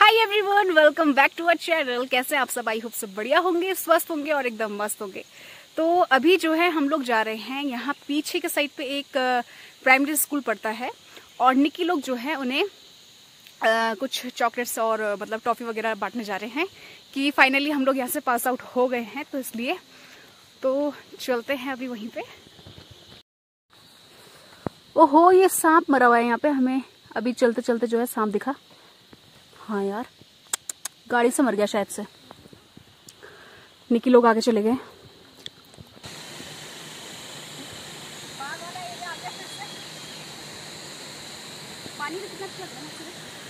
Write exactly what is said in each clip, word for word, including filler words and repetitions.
Hi everyone, welcome back to our channel. कैसे आप सब? आई होप सब बढ़िया होंगे, स्वस्थ होंगे और एकदम मस्त होंगे। तो अभी जो है हम लोग जा रहे हैं, यहाँ पीछे के साइड पे एक प्राइमरी स्कूल पड़ता है और निकी लोग जो है उन्हें आ, कुछ चॉकलेट्स और मतलब टॉफी वगैरह बांटने जा रहे हैं कि फाइनली हम लोग यहाँ से पास आउट हो गए हैं, तो इसलिए तो चलते हैं अभी वहीं पे। ओहो, ये सांप मरा हुआ है यहाँ पे। हमें अभी चलते चलते जो है सांप दिखा। हाँ यार, गाड़ी से मर गया शायद से। निकी लोग आगे चले गए। पानी कितना अच्छा लग रहा है।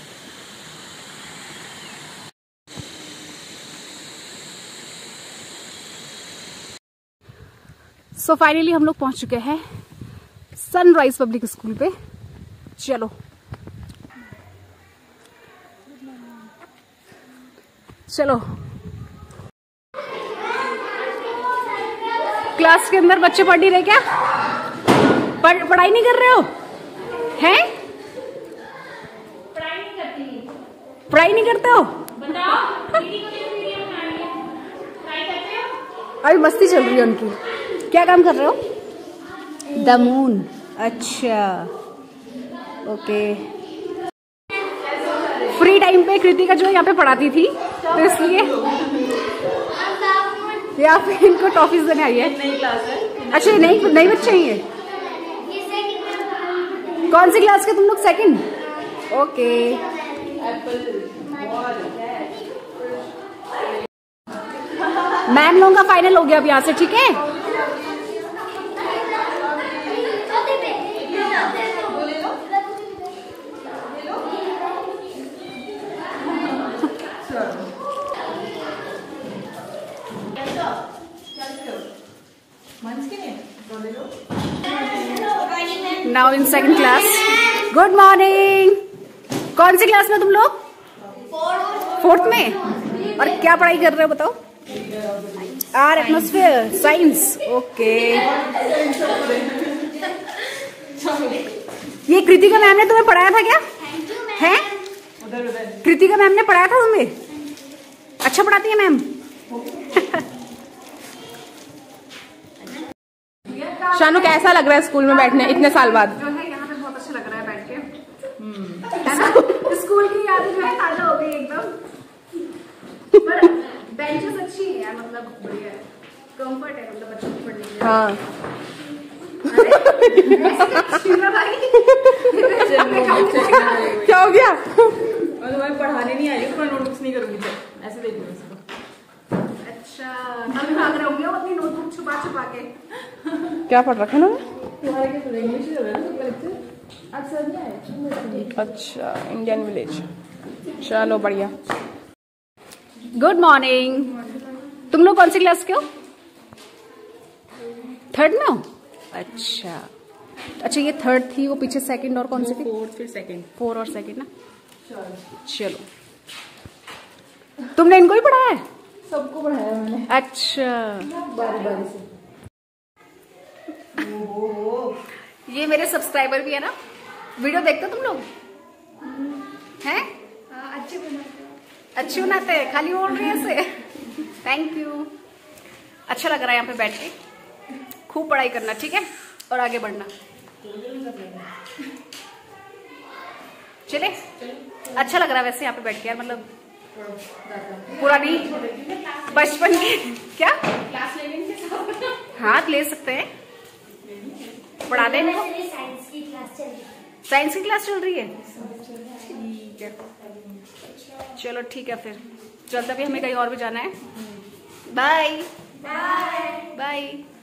सो फाइनली हम लोग पहुंच चुके हैं सनराइज पब्लिक स्कूल पे। चलो चलो। क्लास के अंदर बच्चे पढ़ नहीं रहे क्या? पढ़ पढ़ाई नहीं कर रहे हो? हैं? पढ़ाई नहीं करती। पढ़ाई नहीं करते हो? बताओ। अभी मस्ती चल रही है उनकी। क्या काम कर रहे हो? The moon. अच्छा, ओके। फ्री टाइम पे कृतिका जो है यहाँ पे पढ़ाती थी, तो इसलिए यहाँ पे इनको टॉफीज देने आई है। नई क्लास है। अच्छा, नई नई बच्चे ही है। कौन सी क्लास के तुम लोग? सेकंड। ओके। मैम लोगों का फाइनल हो गया अब यहाँ से, ठीक है? Now in second class. Good morning. कौन सी क्लास में तुम लोग? फोर्थ में। और क्या पढ़ाई कर रहे हो बताओ? Our atmosphere science. ओके। ये कृतिका मैम ने तुम्हें पढ़ाया था क्या? है? कृतिका मैम ने पढ़ाया था तुम्हें? अच्छा पढ़ाती है मैम। शानू, कैसा लग रहा है स्कूल में बैठने इतने साल बाद? जो है यहाँ पे बहुत अच्छा लग रहा है बैठ के, है ना? स्कूल की यादें जो है ताजा हो गई एकदम। पर बेंचेस अच्छी है यार, मतलब बढ़िया है, कंफर्ट है, मतलब बच्चों को पढ़ने के लिए। हाँ। क्या हो गया? मैं पढ़ाने नहीं आई हूँ, नोटबुक्स नहीं करूंगी तो ऐसे देख लो इसको। अच्छा, हम भाग रहे होंगे अपनी नोटबुक छुपा छुपा के। क्या पढ़ रखा ना? तुम्हारे क्या पढ़ेंगे? इंग्लिश चल रहा है ना अच्छा नहीं है। अच्छा, इंडियन विलेज। चलो बढ़िया। Good morning. तुम लोग कौन सी क्लास के हो? थर्ड में हो? अच्छा अच्छा, ये थर्ड थी, वो पीछे सेकंड और कौन सी थी? फोर्थ, फिर सेकंड। फोर और सेकंड ना। चलो, तुमने इनको ही पढ़ाया है? सबको पढ़ाया मैंने। अच्छा, बारी बारी से। ये मेरे सब्सक्राइबर भी है ना? वीडियो देखते हो तुम लोग? हैं? अच्छे बनाते अच्छे बनाते हैं, खाली बोल रही है ऐसे। Thank you. अच्छा लग रहा है यहाँ पे बैठ के। खूब पढ़ाई करना, ठीक है? और आगे बढ़ना। चले? अच्छा लग रहा है वैसे यहाँ पे बैठ के यार, मतलब पुरानी बचपन की। क्या क्लास ले लेंगे? हाँ, ले सकते हैं। पढ़ा दें इनको। साइंस की क्लास चल रही है। साइंस की क्लास चल रही है? ठीक है, चलो ठीक है, फिर चलते। भी हमें कहीं और भी जाना है। Bye bye bye.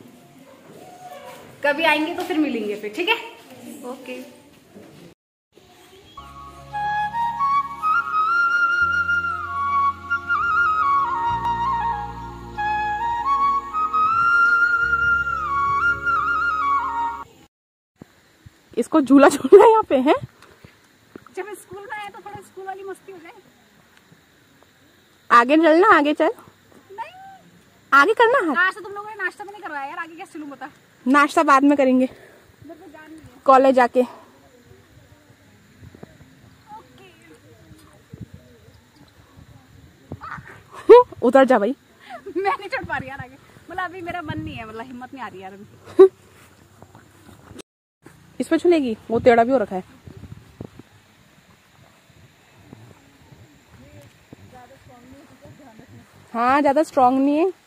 कभी आएंगे तो फिर मिलेंगे फिर, ठीक है? ओके। इसको झूला झूलना यहाँ पे है। जब स्कूल में आए तो थोड़ा स्कूल वाली मस्ती हो जाए। आगे चलना, आगे चल। नहीं, आगे करना है। आज तो तुम लोगों ने नाश्ता भी नहीं करवाया यार, आगे कैसे चलूं बता? नाश्ता बाद में करेंगे, कॉलेज आके। उतर जा भाई। मैं नहीं चढ़ पा रही यार आगे, मतलब अभी मेरा मन नहीं है, मतलब हिम्मत नहीं आ रही यार अभी। इसमें छुलेगी, वो टेढ़ा भी हो रखा है। हाँ ज्यादा स्ट्रांग नहीं है,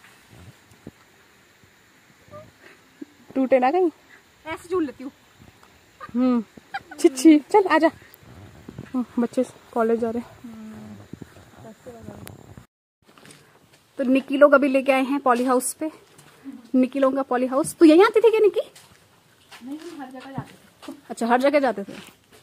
टूटे ना कहीं। ऐसे झूल लेती हूँ। हम्म छिच्छी चल आजा। बच्चे कॉलेज जा रहे हैं। तो निक्की लोग अभी लेके आए हैं पॉली हाउस पे, निक्की लोगों का पॉली हाउस। तो यहीं आती थी क्या निक्की? नहीं, हम हर जगह जाते थे। अच्छा हर जगह जाते थे।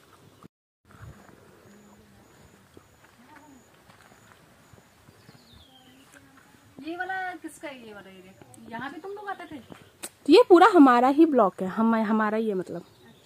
ये वाला किसका है? ये वाला एरिया यहाँ पे तुम लोग आते थे? ये पूरा हमारा ही ब्लॉक है, हम हमारा ही है मतलब।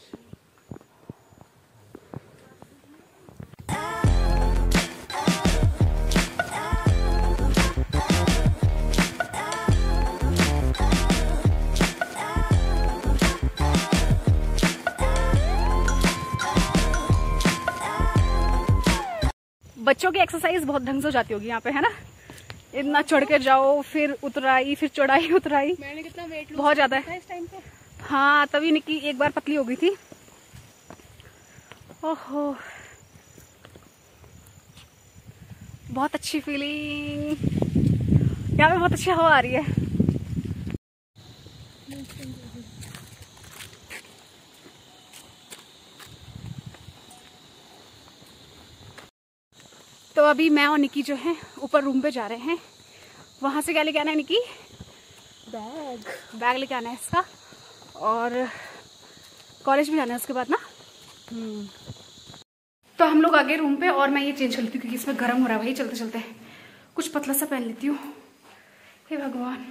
बच्चों की एक्सरसाइज बहुत ढंग से हो जाती होगी यहाँ पे, है ना? इतना चढ़ के जाओ, फिर उतराई, फिर चढ़ाई उतराई। मैंने कितना वेट बहुत ज्यादा है इस टाइम पे। हाँ तभी निक्की एक बार पतली हो गई थी। ओहो बहुत अच्छी फीलिंग, यहाँ पे बहुत अच्छी हवा आ रही है। तो अभी मैं और निक्की जो है ऊपर रूम पे जा रहे हैं। वहां से क्या लेके आना है निक्की? बैग बैग लेके आना है इसका, और कॉलेज भी जाना है उसके बाद ना। तो हम लोग आ गए रूम पे, और मैं ये चेंज कर लेती हूँ क्योंकि इसमें गर्म हो रहा है भाई। चलते चलते कुछ पतला सा पहन लेती हूँ। हे भगवान,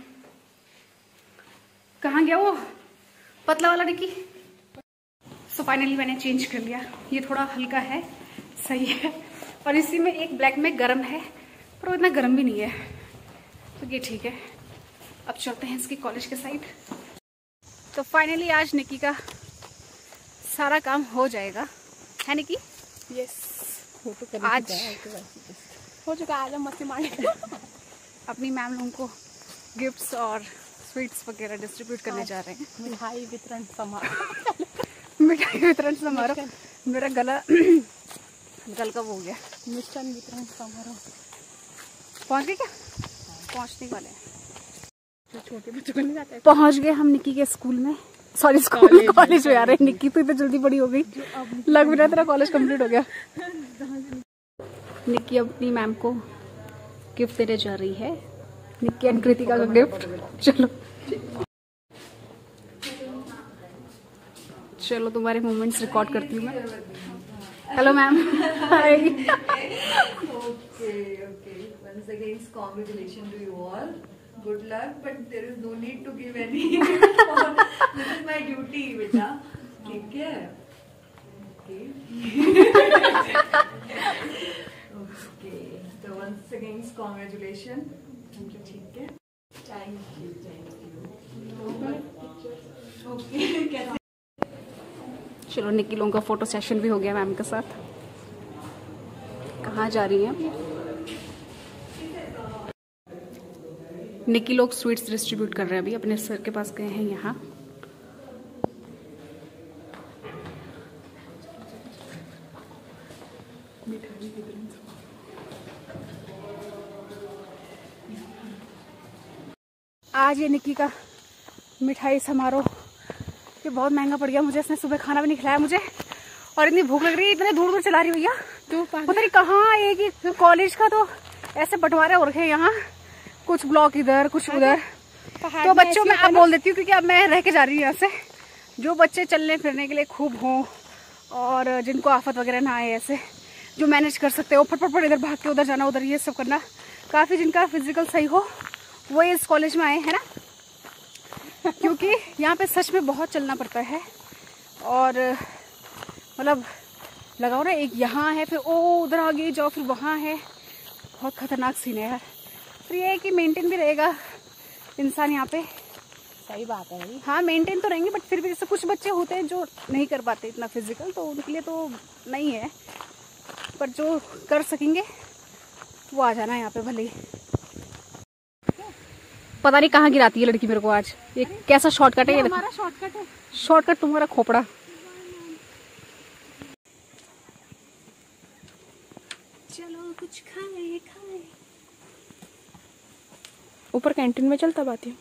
कहाँ गया वो पतला वाला निक्की? सो फाइनली मैंने चेंज कर लिया। ये थोड़ा हल्का है, सही है, और इसी में एक ब्लैक में गर्म है, पर वो इतना गर्म भी नहीं है, तो ये ठीक है। अब चलते हैं इसकी कॉलेज के साइड। तो फाइनली आज निक्की का सारा काम हो जाएगा, है निक्की? यस फोटो आज हो चुका है। आज हम मस्ती मारे अपनी मैम लोगों को गिफ्ट्स और स्वीट्स वगैरह डिस्ट्रीब्यूट करने जा रहे हैं। मिठाई वितरण समारोह मिठाई वितरण समारोह। मेरा गला गल कब हो गया। मिष्ठान वितरण समारोह। पहुंच गए क्या? पहुंचने वाले हैं। जो छोटे बच्चों को नहीं जाता है। पहुंच गए हम निक्की के स्कूल में, सॉरी स्कूल कॉलेज में आ रहे हैं। निक्की तो इतनी जल्दी बड़ी हो गई, लग भी रहा तेरा कॉलेज कंप्लीट हो गया। निक्की अपनी मैम को गिफ्ट देने जा रही है, निक्की एंड कृतिका का गिफ्ट। चलो चलो तुम्हारे मोमेंट्स रिकॉर्ड करती हूँ मैं। Hello ma'am. Hi. Okay, okay. Once again, congratulations to you all. Good luck, but there is no need to give any. This is my duty, beta. ठीक है? Okay. Okay. So once again, congratulations. ठीक है? Thank you, thank you. Okay. चलो निक्की लोगों का photo session भी हो गया मैम के साथ। कहाँ जा रही हैं? निक्की लोग स्वीट्स डिस्ट्रीब्यूट कर रहे हैं अभी, अपने सर के पास गए हैं यहाँ। आज ये निक्की का मिठाई समारोह ये बहुत महंगा पड़ गया मुझे। इसने सुबह खाना भी नहीं खिलाया मुझे, और इतनी भूख लग रही है, इतने दूर दूर चला रही भैया। तो पता नहीं कहाँ एक ही कॉलेज का तो ऐसे बंटवारे हो रखे हैं यहाँ, कुछ ब्लॉक इधर कुछ उधर। तो बच्चों में अब बोल देती हूँ क्योंकि अब मैं रह के जा रही हूँ यहाँ से। जो बच्चे चलने फिरने के लिए खूब हों और जिनको आफत वगैरह ना आए, ऐसे जो मैनेज कर सकते हो, फटफट फट इधर भाग के उधर जाना उधर ये सब करना, काफ़ी जिनका फिजिकल सही हो वो इस कॉलेज में आए, है ना? क्योंकि यहाँ पे सच में बहुत चलना पड़ता है, और मतलब लगाओ ना, एक यहाँ है, फिर ओ उधर आगे जाओ, फिर वहाँ है, बहुत खतरनाक सीन है यार। फिर ये है कि मेंटेन भी रहेगा इंसान यहाँ पे। सही बात है भाई। हाँ मेंटेन तो रहेंगे, बट फिर भी जैसे कुछ बच्चे होते हैं जो नहीं कर पाते इतना फिजिकल, तो उनके लिए तो नहीं है, पर जो कर सकेंगे वो आ जाना यहाँ पे भले ही। पता नहीं कहाँ गिराती है लड़की मेरे को आज। ये कैसा शॉर्टकट है ये? हमारा शॉर्टकट है। शॉर्टकट तुम्हारा खोपड़ा। चलो कुछ खाए खाए। ऊपर कैंटीन में चल तब आती हूँ।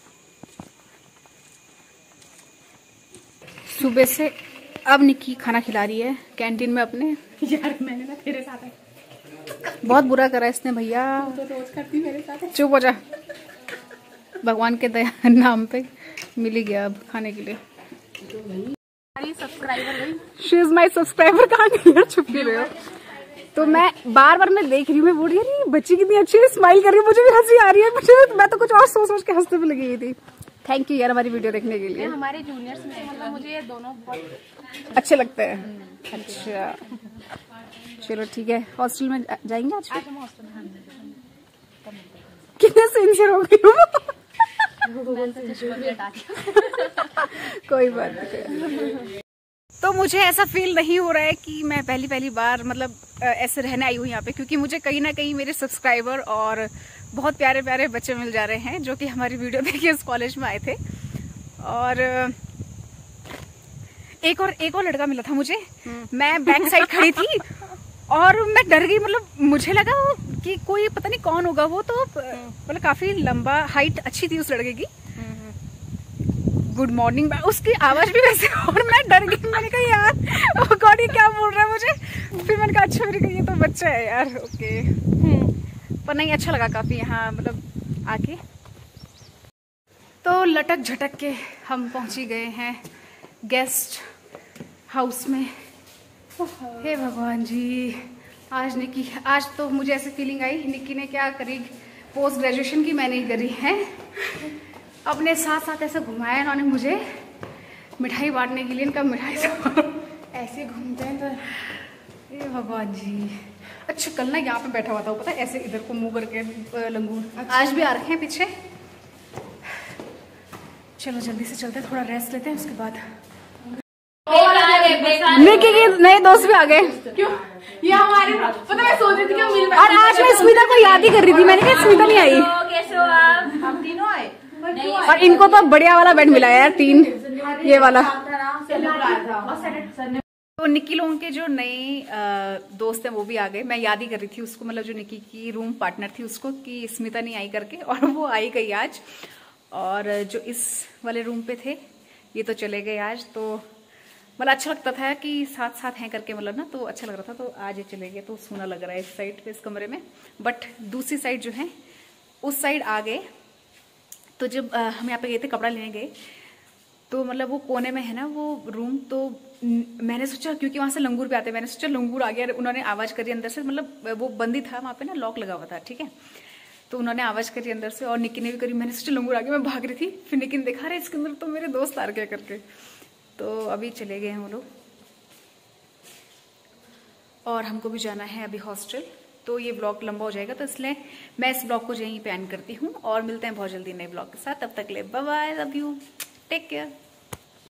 सुबह से अब निक्की खाना खिला रही है कैंटीन में अपने। यार मैंने ना तेरे साथ है। बहुत बुरा करा इसने भैया। तो रोज करती मेरे साथ। चुप हो जा। भगवान के दया नाम पे मिल ही गया अब खाने के लिए। Subscriber she is my subscriber. कहाँ गई यार, छुप क्यों रहे हो? तो मैं बार बार मैं देख रही हूँ, मैं बोल रही हूँ बच्ची कितनी अच्छी है, स्माइल कर रही है, मुझे भी हंसी आ रही है। मुझे मैं तो कुछ और सोच सोच के हंसने में लगी हुई थी। थैंक यू यार हमारी वीडियो देखने के लिए। हमारे जूनियर्स में मतलब मुझे ये दोनों बहुत अच्छे लगते हैं। अच्छा चलो ठीक है, हॉस्टल में जाएंगे आज। आज हम हॉस्टल में कितने सिंसियर हो गई हूँ। कोई बात नहीं। तो मुझे ऐसा फील नहीं हो रहा है कि मैं पहली पहली बार मतलब ऐसे रहने आई हूँ यहाँ पे, क्योंकि मुझे कहीं ना कहीं मेरे सब्सक्राइबर और बहुत प्यारे प्यारे बच्चे मिल जा रहे हैं जो कि हमारी वीडियो देख के इस कॉलेज में आए थे। और एक और एक और लड़का मिला था मुझे। मैं बैक साइड खड़ी थी और मैं डर गई। मतलब मुझे लगा कि कोई पता नहीं कौन होगा वो, तो मतलब काफी लंबा, हाइट अच्छी थी उस लड़के की। गुड मॉर्निंग, उसकी आवाज भी वैसे, और मैं डर गई। मैंने कहा यार ओ गॉड ये क्या बोल रहा है मुझे। फिर मैंने कहा अच्छा, मैंने कहा ये तो बच्चा है यार। ओके पर नहीं, अच्छा लगा काफी यहाँ मतलब आके। तो लटक झटक के हम पहुंच ही गए हैं गेस्ट हाउस में। हे भगवान जी, आज निक्की, आज तो मुझे ऐसी फीलिंग आई निक्की ने क्या करी, पोस्ट ग्रेजुएशन की मैंने ही करी है। अपने साथ साथ ऐसे घुमाया इन्होंने मुझे मिठाई बांटने के लिए। इनका मिठाई ऐसे घूमते हैं तो ये भगवान जी। अच्छा कल ना यहाँ पे बैठा हुआ था पता है, ऐसे इधर को मुंह करके लंगूर। अच्छा। आज भी आ रखे हैं पीछे। चलो जल्दी से चलते हैं, थोड़ा रेस्ट लेते हैं, उसके बाद निक्की के नए दोस्त भी आ गए। क्यों? ये हमारे पता मैं सोच रही थी कि हम मिल। और आज मैं स्मिता को याद ही कर रही थी। मैंने कहा स्मिता नहीं आई। कैसे हो आप? हम तीनों आए। और इनको तो बढ़िया वाला बेड मिला है यार, तीन ये वाला। तो निक्की लोगों के जो नए दोस्त हैं वो भी आ गए। मैं याद ही कर रही थी उसको, मतलब जो निक्की की रूम पार्टनर थी उसको, कि स्मिता नहीं आई करके, और वो आई गई आज। और जो इस वाले रूम पे थे ये तो चले गए आज। तो मतलब अच्छा लगता था कि साथ साथ हैं करके, मतलब ना तो अच्छा लग रहा था। तो आज ये चले गए तो सूना लग रहा है इस साइड पे, इस कमरे में। बट दूसरी साइड जो है उस साइड आ गए। तो जब आ, हम यहाँ पे गए थे कपड़ा लेने गए, तो मतलब वो कोने में है ना वो रूम। तो मैंने सोचा, क्योंकि वहां से लंगूर पे आते, मैंने सोचा लंगूर आ गया। उन्होंने आवाज करी अंदर से, मतलब वो बंद ही था वहां पे ना, लॉक लगा हुआ था, ठीक है। तो उन्होंने आवाज करी अंदर से और निक्की ने भी करी। मैंने सोचा लंगूर आ गया, मैं भाग रही थी। फिर निक्की ने देखा रहे इसके अंदर तो मेरे दोस्त आ गए करके। तो अभी चले गए हैं वो लोग और हमको भी जाना है अभी हॉस्टल। तो ये ब्लॉग लंबा हो जाएगा, तो इसलिए मैं इस ब्लॉग को यहीं पे एंड करती हूँ और मिलते हैं बहुत जल्दी नए ब्लॉग के साथ। तब तक ले bye bye, love you, take care.